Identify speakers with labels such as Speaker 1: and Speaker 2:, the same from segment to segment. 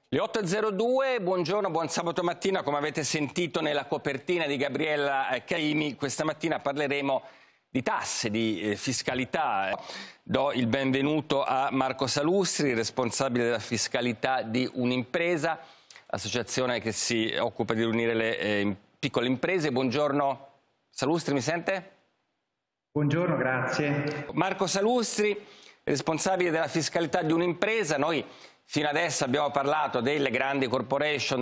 Speaker 1: Le 8.02, buongiorno, buon sabato mattina. Come avete sentito nella copertina di Gabriella Caimi, questa mattina parleremo di tasse, di fiscalità. Do il benvenuto a Marco Salustri, responsabile della fiscalità di Unimpresa, associazione che si occupa di riunire le piccole imprese. Buongiorno Salustri, mi sente?
Speaker 2: Buongiorno, grazie.
Speaker 1: Marco Salustri, responsabile della fiscalità di Unimpresa. Noi fino adesso abbiamo parlato delle grandi corporation,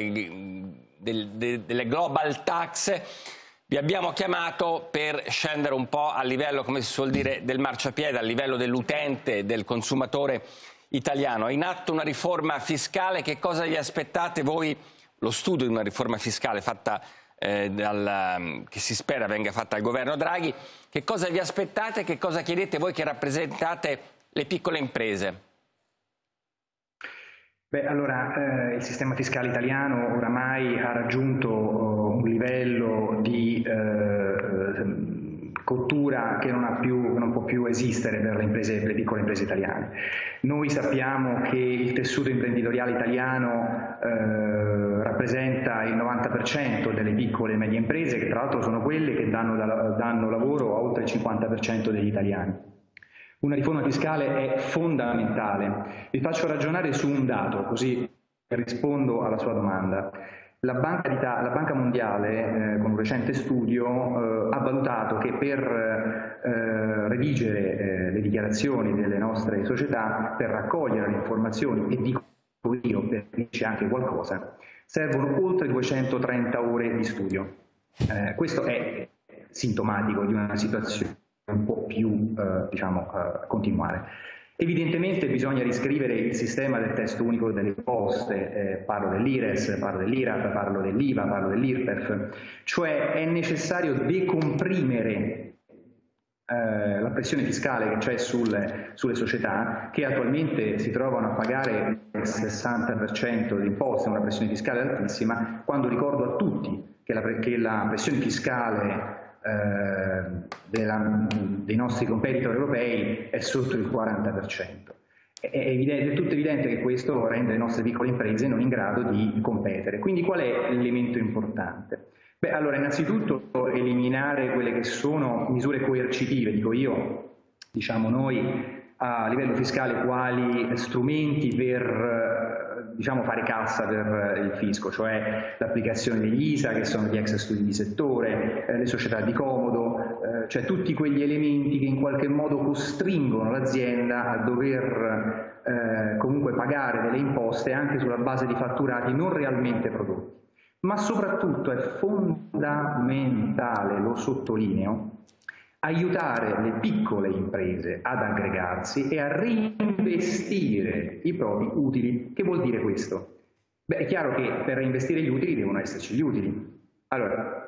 Speaker 1: delle global tax. Vi abbiamo chiamato per scendere un po' a livello, come si suol dire, del marciapiede, a livello dell'utente, del consumatore italiano. È in atto una riforma fiscale. Che cosa vi aspettate voi? Lo studio di una riforma fiscale fatta che si spera venga fatta dal governo Draghi. Che cosa vi aspettate? Che cosa chiedete voi che rappresentate le piccole imprese?
Speaker 2: Beh, allora, il sistema fiscale italiano oramai ha raggiunto un livello di cottura che non può più esistere per le piccole imprese italiane. Noi sappiamo che il tessuto imprenditoriale italiano rappresenta il 90% delle piccole e medie imprese, che tra l'altro sono quelle che danno lavoro a oltre il 50% degli italiani. Una riforma fiscale è fondamentale. Vi faccio ragionare su un dato, così rispondo alla sua domanda. La Banca Mondiale, con un recente studio, ha valutato che per redigere le dichiarazioni delle nostre società, per raccogliere le informazioni, e dico io per dirci anche qualcosa, servono oltre 230 ore di studio. Questo è sintomatico di una situazione un po' più continuare. Evidentemente bisogna riscrivere il sistema del testo unico delle imposte, parlo dell'IRES, parlo dell'IRAP, parlo dell'IVA, parlo dell'IRPEF, cioè è necessario decomprimere la pressione fiscale che c'è sulle società, che attualmente si trovano a pagare il 60% di imposte, una pressione fiscale altissima, quando ricordo a tutti che la pressione fiscale dei nostri competitor europei è sotto il 40%. È tutto evidente che questo rende le nostre piccole imprese non in grado di competere. Quindi qual è l'elemento importante? Beh, allora, innanzitutto eliminare quelle che sono misure coercitive, dico io, diciamo noi, a livello fiscale, quali strumenti per fare cassa per il fisco, cioè l'applicazione degli ISA, che sono gli ex studi di settore, le società di comodo, cioè tutti quegli elementi che in qualche modo costringono l'azienda a dover comunque pagare delle imposte anche sulla base di fatturati non realmente prodotti. Ma soprattutto è fondamentale, lo sottolineo, aiutare le piccole imprese ad aggregarsi e a reinvestire i propri utili. Che vuol dire questo? Beh, è chiaro che per reinvestire gli utili devono esserci gli utili. Allora,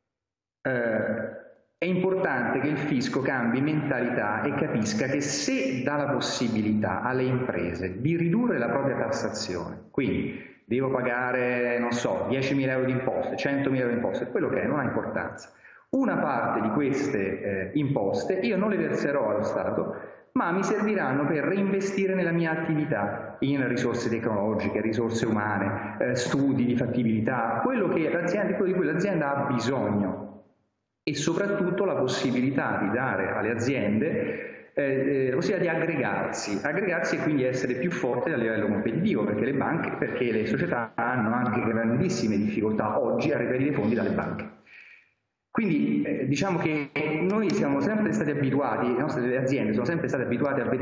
Speaker 2: è importante che il fisco cambi mentalità e capisca che se dà la possibilità alle imprese di ridurre la propria tassazione, quindi devo pagare, non so, 10.000 euro di imposte, 100.000 euro di imposte, quello che è, non ha importanza. Una parte di queste imposte io non le verserò allo Stato, ma mi serviranno per reinvestire nella mia attività, in risorse tecnologiche, risorse umane, studi di fattibilità, quello di cui l'azienda ha bisogno, e soprattutto la possibilità di dare alle aziende la possibilità di aggregarsi e quindi essere più forti a livello competitivo, perché le società hanno anche grandissime difficoltà oggi a reperire fondi dalle banche. Quindi diciamo che noi siamo sempre stati abituati, le nostre aziende sono sempre state abituate a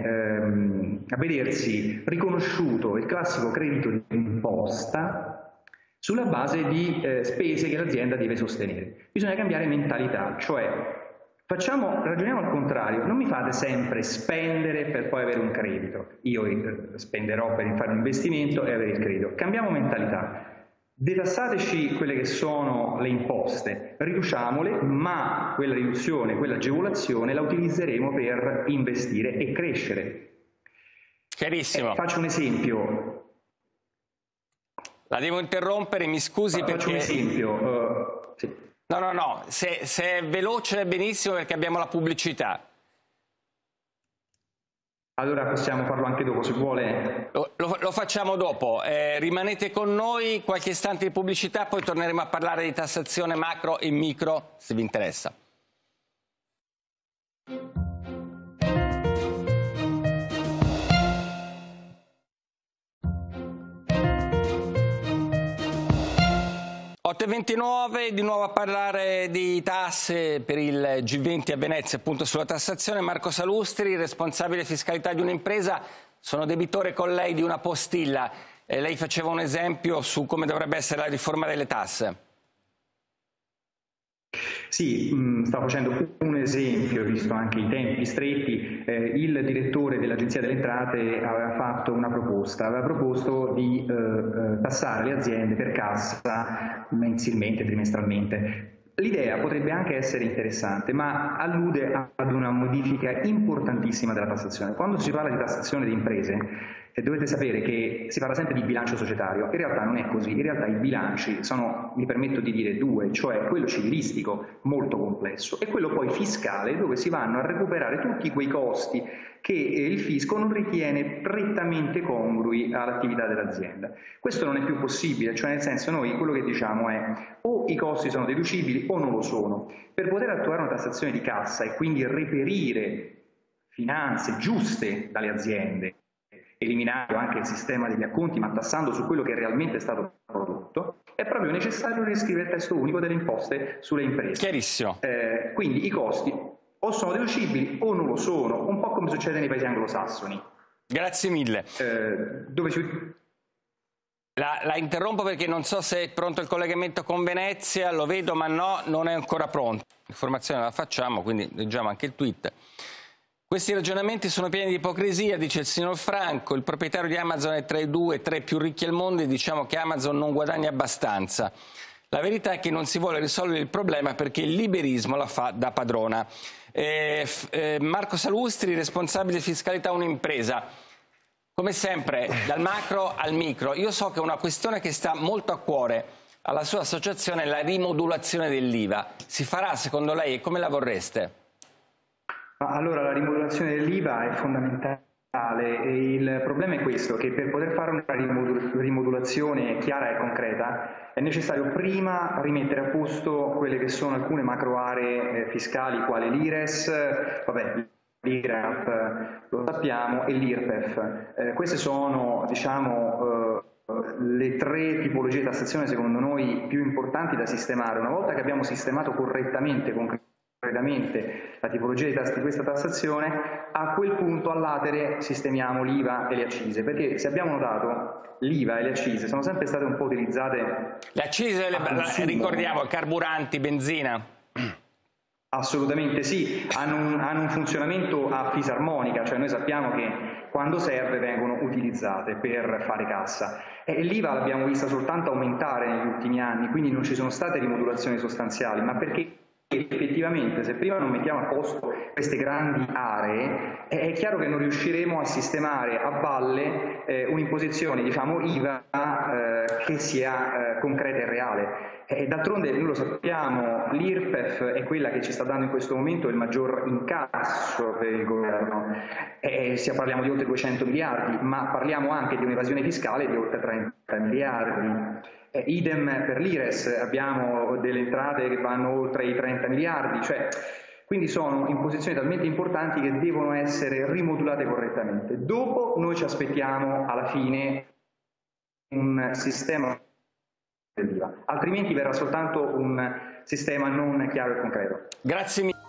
Speaker 2: vedersi riconosciuto il classico credito d'imposta sulla base di spese che l'azienda deve sostenere. Bisogna cambiare mentalità, cioè ragioniamo al contrario, non mi fate sempre spendere per poi avere un credito. Io spenderò per fare un investimento e avere il credito. Cambiamo mentalità. Detassateci quelle che sono le imposte, riduciamole, ma quella riduzione, quella agevolazione la utilizzeremo per investire e crescere.
Speaker 1: Chiarissimo.
Speaker 2: Faccio un esempio.
Speaker 1: La devo interrompere, mi scusi perché...
Speaker 2: Faccio un esempio. Sì.
Speaker 1: No, se è veloce è benissimo perché abbiamo la pubblicità.
Speaker 2: Allora possiamo farlo anche dopo, se vuole.
Speaker 1: Lo facciamo dopo. Rimanete con noi, qualche istante di pubblicità, poi torneremo a parlare di tassazione macro e micro, se vi interessa. (8:29) di nuovo a parlare di tasse per il G20 a Venezia, appunto sulla tassazione. Marco Salustri, responsabile fiscalità di un'impresa, sono debitore con lei di una postilla. Lei faceva un esempio su come dovrebbe essere la riforma delle tasse.
Speaker 2: Sì, stavo facendo un esempio, visto anche i tempi stretti. Il direttore dell'Agenzia delle Entrate aveva fatto una proposta, aveva proposto di tassare le aziende per cassa mensilmente, trimestralmente. L'idea potrebbe anche essere interessante, ma allude ad una modifica importantissima della tassazione. Quando si parla di tassazione di imprese, dovete sapere che si parla sempre di bilancio societario. In realtà non è così, in realtà i bilanci sono, mi permetto di dire, due, cioè quello civilistico molto complesso e quello poi fiscale, dove si vanno a recuperare tutti quei costi che il fisco non ritiene prettamente congrui all'attività dell'azienda. Questo non è più possibile, cioè nel senso noi quello che diciamo è o i costi sono deducibili o non lo sono. Per poter attuare una tassazione di cassa e quindi reperire finanze giuste dalle aziende, eliminando anche il sistema degli acconti ma tassando su quello che realmente è stato prodotto, è proprio necessario riscrivere il testo unico delle imposte sulle imprese.
Speaker 1: Chiarissimo.
Speaker 2: Quindi i costi o sono deducibili o non lo sono, un po' come succede nei paesi anglosassoni.
Speaker 1: Grazie mille. La interrompo perché non so se è pronto il collegamento con Venezia, lo vedo ma no, non è ancora pronto. L'informazione la facciamo, quindi leggiamo anche il tweet. Questi ragionamenti sono pieni di ipocrisia, dice il signor Franco, il proprietario di Amazon è tra i 2-3 più ricchi al mondo e diciamo che Amazon non guadagna abbastanza. La verità è che non si vuole risolvere il problema perché il liberismo la fa da padrona. Marco Salustri, responsabile fiscalità un'impresa. Come sempre, dal macro al micro, io so che una questione che sta molto a cuore alla sua associazione è la rimodulazione dell'IVA. Si farà secondo lei e come la vorreste?
Speaker 2: Allora, la rimodulazione dell'IVA è fondamentale e il problema è questo, che per poter fare una rimodulazione chiara e concreta è necessario prima rimettere a posto quelle che sono alcune macro aree fiscali, quali l'IRES, l'IRAP, lo sappiamo, e l'IRPEF. Queste sono, diciamo, le tre tipologie di tassazione secondo noi più importanti da sistemare. Una volta che abbiamo sistemato correttamente la tipologia di questa tassazione, a quel punto all'atere sistemiamo l'IVA e le accise, perché se abbiamo notato l'IVA e le accise sono sempre state un po' utilizzate.
Speaker 1: Le accise, ricordiamo, carburanti, benzina.
Speaker 2: Assolutamente sì, hanno un funzionamento a fisarmonica, cioè noi sappiamo che quando serve vengono utilizzate per fare cassa. E l'IVA l'abbiamo vista soltanto aumentare negli ultimi anni, quindi non ci sono state rimodulazioni sostanziali, ma perché effettivamente se prima non mettiamo a posto queste grandi aree è chiaro che non riusciremo a sistemare a valle un'imposizione, diciamo, IVA che sia concreta e reale. D'altronde noi lo sappiamo, l'IRPEF è quella che ci sta dando in questo momento il maggior incasso per il governo, parliamo di oltre 200 miliardi, ma parliamo anche di un'evasione fiscale di oltre 30 miliardi. Idem per l'IRES, abbiamo delle entrate che vanno oltre i 30 miliardi, quindi sono imposizioni talmente importanti che devono essere rimodulate correttamente. Dopo noi ci aspettiamo alla fine un sistema dell'IVA, altrimenti verrà soltanto un sistema non chiaro e concreto.
Speaker 1: Grazie mille.